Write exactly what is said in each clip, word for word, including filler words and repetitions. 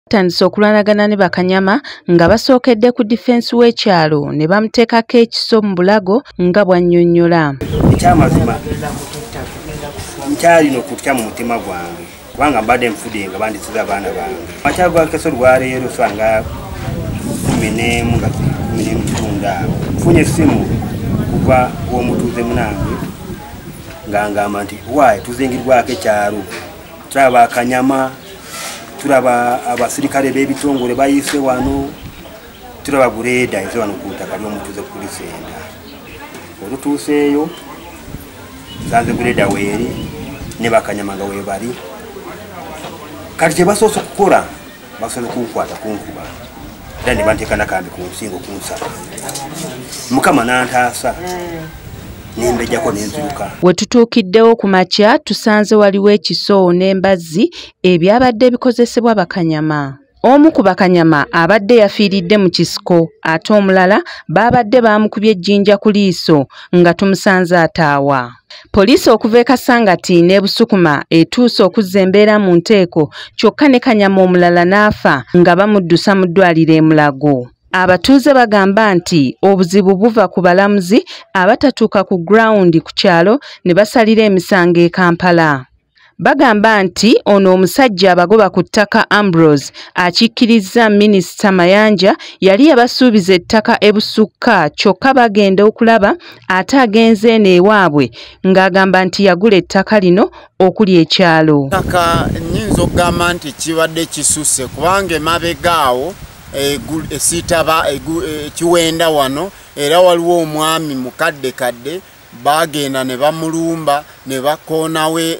Tandise okulwanagana ne bakanyama nga basookedde ku defense w'ekyalo ne bamuteekako ekiso mu bulago nga bw'annyonnyola. Ekyamazima nkyalina okutya mu mutima gwange kubanga mbadde nfudde nga bandisiza abaana bange. Amakya gwa keso lwaleero sanga kumi n'emu nga kumi n'emu kitundu awo nfunye essimu kuva w'omutuuze munange nga ngamba nti waayi tuzingirwako ekyalo tulaba akanyama tulaba abasirikale b'ebitongole bayise wano tulaba bureeda eze wano ku ttaka ly'omutuuze ku lisenda. Olutuuseeyo zanze bureeda weeri ne bakanyama nga weebali kati kye basoose okukola basoose kunkwata kunkuba era ne banteeka nakambi ku nsingo kunsaba Mukama n'antaasa nembejjako nenziruka. We tutuukiddewo ku makya tusanze waliwo ekiso n'embazzi ebyabadde bikozesebwa bakanyama. Omu ku bakanyama abadde yafiiridde mu kisiko ate omulala baabadde baamukubye ejjinja ku liiso nga tumusanze ataawa. Poliisi okuva e Kasangati ne Busukuma etuuse okuzza embeera mu nteeko kyokka ne kanyama omulala n'afa nga bamuddusa mu ddwaliro e Mulago. Abatuuze bagamba nti obuzibu buva ku balamuzi abatatuuka ku ground ku kyalo ne basalira emisango e Kampala. Bagamba nti ono omusajja abagoba ku ttaka Ambrose akikkiriza Minisita Mayanja yali yabasuubiza ettaka e Busukka kyokka bagenda okulaba ate agenze n'ewaabwe ng'agamba nti yagula ettaka lino okuli ekyalo. Ettaka nnyinza okugamba nti kibadde kisusse kubanga emabegaawo esitaba ekiwenda wano era waliwo omwami mukadde kadde bagenda ne bamulumba ne bakoonawe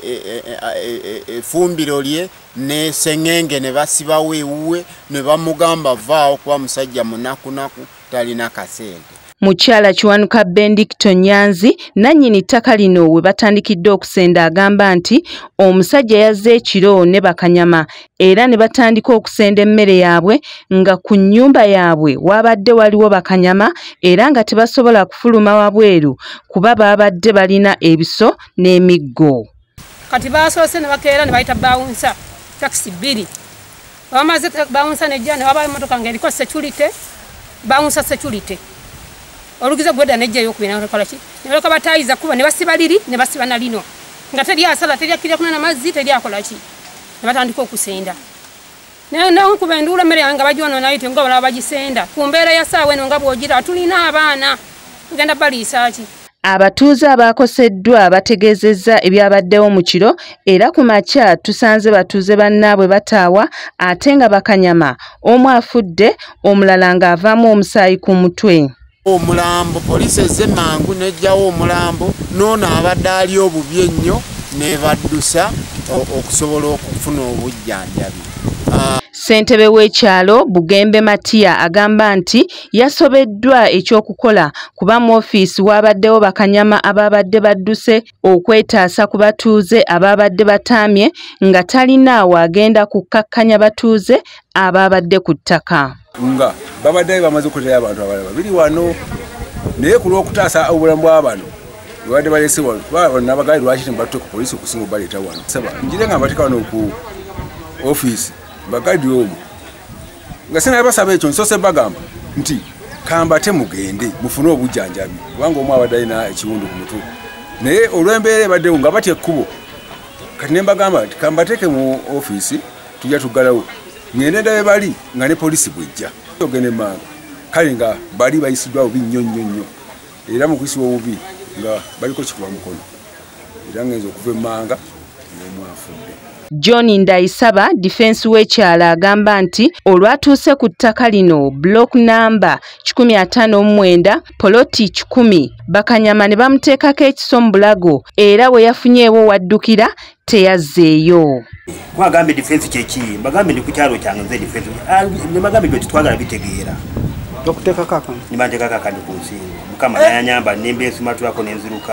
efumbiro lye ne sengenge ne basibawo ewuwe ne bamugamba vaawo kuba musajja munakunaku talina kasente. Mukyala Kiwanuka Benedicto Nyanzi nannyini ttaka lino we batandikidde okusenda agamba nti omusajja yazze ekiro ne bakanyama era ne batandika okusenda emmere yaabwe nga ku nnyumba yaabwe wabadde waliwo bakanyama era nga tebasobola kufuluma wabweru kuba baabadde balina ebiso n'emiggo. Kati baasoose ne bakeera ne bayita bawunsa takisi bbiri. Bamaze bawunsa nejja ne wabayo emmotoka ng'eriko security bawunsa security. Olugiza gweda nejja yokubina nakola ki ne baloka batayiza kuba ne basiba liri ne basiba na lino nga teri asala teri akirya kuna na mazzi teri akola ki ne batandika okusenda ne nawo kuba ndula mere yanga bajwana naite ngo bala bagisenda ku mbeera ya saawe no nga bwogira tulina abaana tugenda balisa ki. Abatuuze abaakoseddwa bategeezezza ebyabaddewo mu kiro era ku makya tusanze batuuze bannaabwe bataawa ate nga bakanyama omu afudde omulala ng'avaamu omusaayi ku mutwe. Omulambo poliisi ezze mangu nejjawo omulambo n'ono abadde ali obubi ennyo ne baddusa okusobola okufuna obujjanjabi. Ssentebe w'ekyalo Bugembe Matiya agamba nti yasobeddwa ekyokukola kuba mu ofiisi waabaddewo bakanyama abaabadde badduse okwetaasa ku batuuze abaabadde bataamye nga talinaawo agenda kukkakkanya batuuze abaabadde ku ttaka. Nga babadde bamaze okuteera abantu abalala babiri wano naye ku lw'okutaasa obulamu bw'abano babadde balese wano kuba nabagali lwaki tebatuuka ku poliisi okusinga obaleeta wano. Saba njire nga mbateeka wano ku ofiisi bagadi omu nga sena basaba ekyo nsoose bagamba nti kambate mugende mufune obujjanjabi kubanga omu abadde alina ekiwundu ku mutwe naye olw'embeera ebaddewo nga batya ekkubo kati ne mbagamba nti kambateeke mu ofiisi tujja tuggalawo ngende ndabe bali nga ne poliisi bwejja ogende manga kale nga bali bayisiddwa bubi nnyo nnyo nnyo era mu kuyisibwa obubi nga baliko kikuba mukono era ngenza okuva emmanga n'omwafudde. John Ndayisaba defense w'ekyalo agamba nti olwatuuse ku ttaka lino block number kikumi ataano mu mwenda poloti kikumi bakanyama ne bamuteekako ekiso mu bulago era we yafunyeewo waddukira teyazzeeyo. Kwagambe defense kyeki bagambe ndi ku kyalo kyange nze defense ne bagambe byo twagala bitegeera okuteekako akambe ne banteekako akambe ku nsingo Mukama yanyamba nembe esumatulako nenziruka.